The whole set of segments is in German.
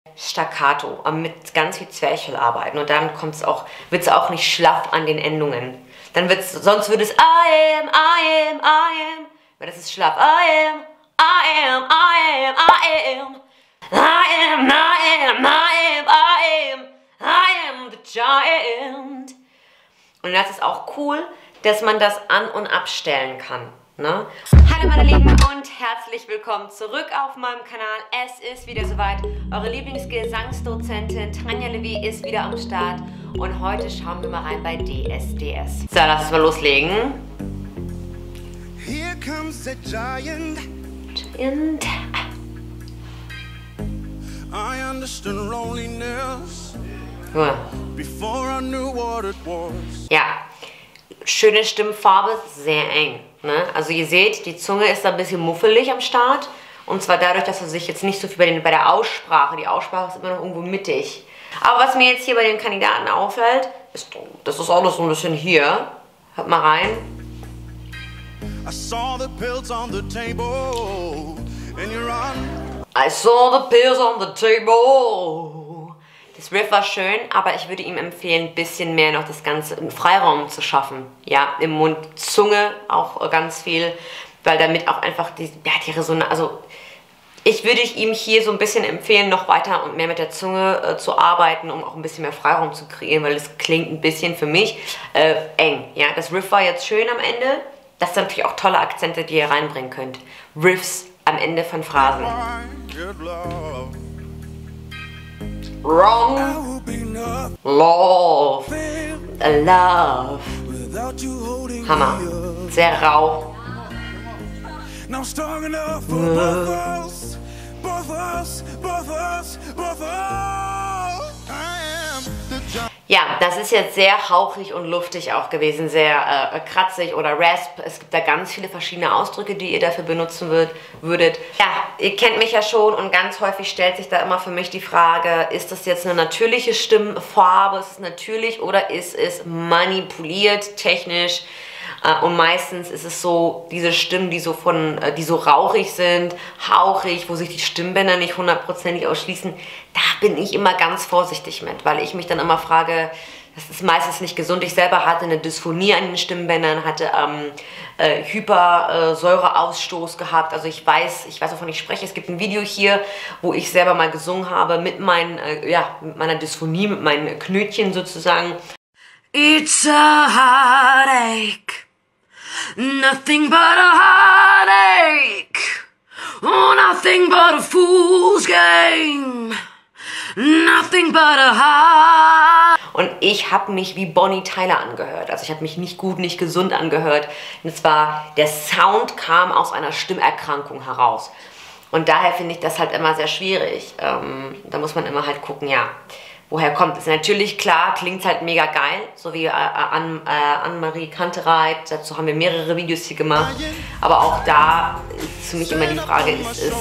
staccato, mit ganz viel Zwerchfell arbeiten. Und dann wird es auch nicht schlaff an den Endungen. Dann sonst würde es I am, weil das ist schlaff. I am the giant. Und das ist auch cool, dass man das an- und abstellen kann. Ne? Hallo meine Lieben und herzlich willkommen zurück auf meinem Kanal. Es ist wieder soweit. Eure Lieblingsgesangsdozentin Tanja Levy ist wieder am Start. Und heute schauen wir mal rein bei DSDS. So, lass uns mal loslegen. Here comes the giant. Und I understood loneliness ja. before I knew what it was. Ja, schöne Stimmfarbe, sehr eng. Ne? Also ihr seht, die Zunge ist da ein bisschen muffelig am Start. Und zwar dadurch, dass er sich jetzt nicht so viel bei der Aussprache, die Aussprache ist immer noch irgendwo mittig. Aber was mir jetzt hier bei den Kandidaten auffällt, ist, das ist alles so ein bisschen hier. Hört mal rein. I saw the pills on the table and you're on. I saw the pills on the table. Das Riff war schön, aber ich würde ihm empfehlen, ein bisschen mehr noch das Ganze im Freiraum zu schaffen. Ja, im Mund, Zunge auch ganz viel, weil damit auch einfach die Resonanz, also ich würde ihm hier so ein bisschen empfehlen, noch weiter und mehr mit der Zunge zu arbeiten, um auch ein bisschen mehr Freiraum zu kreieren, weil es klingt ein bisschen für mich eng. Ja, das Riff war jetzt schön am Ende. Das sind natürlich auch tolle Akzente, die ihr reinbringen könnt. Riffs am Ende von Phrasen. Wrong, love, love. Hammer. Sehr rau. Now strong enough for both us, both us, both us, both us. I am the giant. Ja, das ist jetzt sehr hauchig und luftig auch gewesen, sehr kratzig oder rasp. Es gibt da ganz viele verschiedene Ausdrücke, die ihr dafür benutzen würdet. Ja, ihr kennt mich ja schon und ganz häufig stellt sich da immer für mich die Frage, ist das jetzt eine natürliche Stimmfarbe, ist es natürlich oder ist es manipuliert, technisch? Und meistens ist es so, diese Stimmen, die so rauchig sind, hauchig, wo sich die Stimmbänder nicht hundertprozentig ausschließen, da bin ich immer ganz vorsichtig mit, weil ich mich dann immer frage, das ist meistens nicht gesund. Ich selber hatte eine Dysphonie an den Stimmbändern, hatte Hypersäureausstoß gehabt. Also ich weiß, wovon ich spreche. Es gibt ein Video hier, wo ich selber mal gesungen habe mit mit meiner Dysphonie, mit meinen Knötchen sozusagen. It's a heartache, nothing but a heartache, oh, nothing but a fool's game, nothing but a heart. Und ich habe mich wie Bonnie Tyler angehört, also ich habe mich nicht gut, nicht gesund angehört. Und zwar, der Sound kam aus einer Stimmerkrankung heraus. Und daher finde ich das halt immer sehr schwierig. Da muss man immer halt gucken, ja. Woher kommt es? Natürlich, klar, klingt halt mega geil, so wie Annemarie Kantereit, dazu haben wir mehrere Videos hier gemacht, aber auch da ist für mich immer die Frage, ist es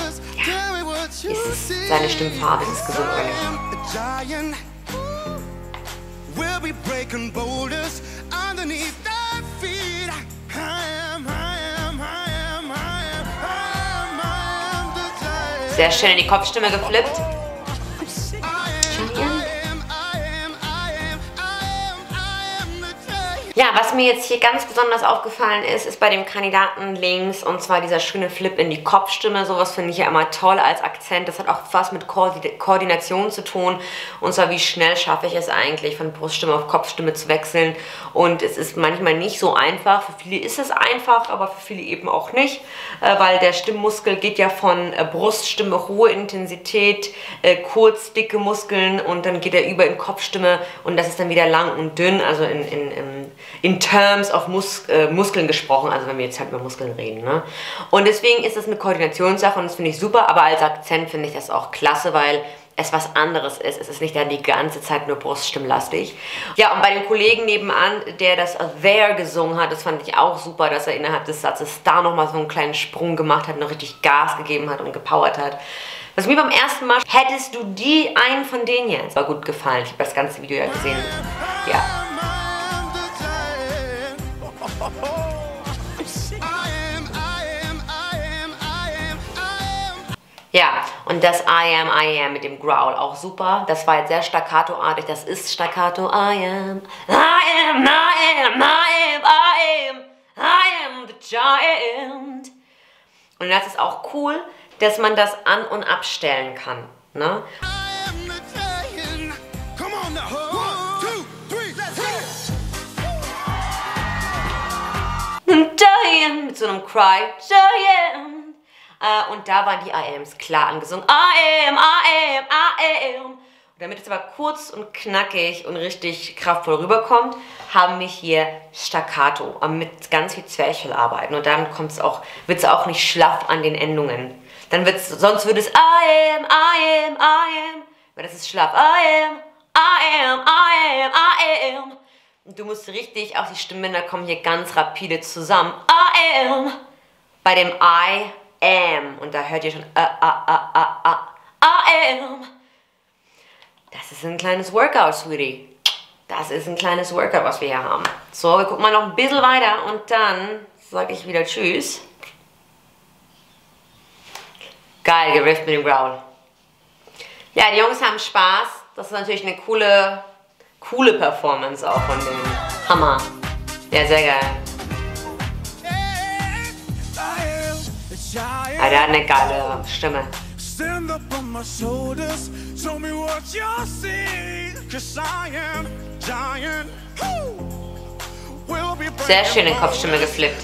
seine Stimmfarbe, ist es gesund oder nicht? Sehr schön in die Kopfstimme geflippt. Ja, was mir jetzt hier ganz besonders aufgefallen ist bei dem Kandidaten links, und zwar dieser schöne Flip in die Kopfstimme. Sowas finde ich ja immer toll als Akzent. Das hat auch was mit Koordination zu tun. Und zwar, wie schnell schaffe ich es eigentlich, von Bruststimme auf Kopfstimme zu wechseln. Und es ist manchmal nicht so einfach. Für viele ist es einfach, aber für viele eben auch nicht. Weil der Stimmmuskel geht ja von Bruststimme, hohe Intensität, kurz, dicke Muskeln, und dann geht er über in Kopfstimme, und das ist dann wieder lang und dünn, also in terms of Muskeln gesprochen, also wenn wir jetzt halt über Muskeln reden. Ne? Und deswegen ist das eine Koordinationssache und das finde ich super, aber als Akzent finde ich das auch klasse, weil es was anderes ist. Es ist nicht dann die ganze Zeit nur bruststimmlastig. Ja, und bei dem Kollegen nebenan, der das There gesungen hat, das fand ich auch super, dass er innerhalb des Satzes da nochmal so einen kleinen Sprung gemacht hat, noch richtig Gas gegeben hat und gepowert hat. Was mir beim ersten Mal, hättest du einen von denen jetzt? War gut gefallen. Ich habe das ganze Video ja gesehen. Ja. Ja, und das I am mit dem Growl auch super. Das war jetzt sehr staccatoartig. Das ist Staccato. I am the giant. Und das ist auch cool, dass man das an- und abstellen kann. Ne? Giant mit so einem Cry. Giant. Und da waren die I ams klar angesungen. I am. Und damit es aber kurz und knackig und richtig kraftvoll rüberkommt, haben wir hier Staccato mit ganz viel Zwerchfell arbeiten. Und dann wird es auch nicht schlaff an den Endungen. Sonst würde es I am. Weil das ist schlaff. I am. Und du musst richtig, auch die Stimmbänder kommen hier ganz rapide zusammen. I am. Bei dem I am. Und da hört ihr schon I am. Das ist ein kleines Workout, Sweetie. Das ist ein kleines Workout, was wir hier haben. So, wir gucken mal noch ein bisschen weiter und dann sage ich wieder Tschüss. Geil gerifft mit dem Growl. Ja, die Jungs haben Spaß. Das ist natürlich eine coole Performance auch von denen. Hammer. Ja, sehr geil. Ja, der hat eine geile Stimme. Sehr schöne Kopfstimme geflippt.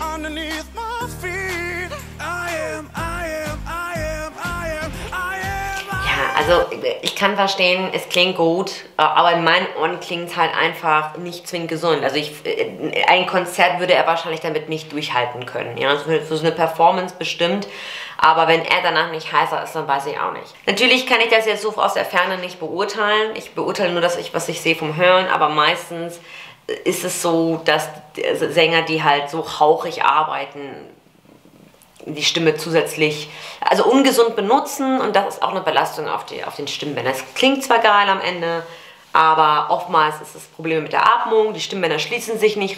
Also ich kann verstehen, es klingt gut, aber in meinen Ohren klingt es halt einfach nicht zwingend gesund. Also ein Konzert würde er wahrscheinlich damit nicht durchhalten können. Ja? Für so eine Performance bestimmt, aber wenn er danach nicht heißer ist, dann weiß ich auch nicht. Natürlich kann ich das jetzt so aus der Ferne nicht beurteilen. Ich beurteile nur das, was ich sehe vom Hören, aber meistens ist es so, dass Sänger, die halt so hauchig arbeiten, die Stimme zusätzlich, also ungesund benutzen und das ist auch eine Belastung auf den Stimmbändern. Es klingt zwar geil am Ende, aber oftmals ist das Problem mit der Atmung, die Stimmbänder schließen sich nicht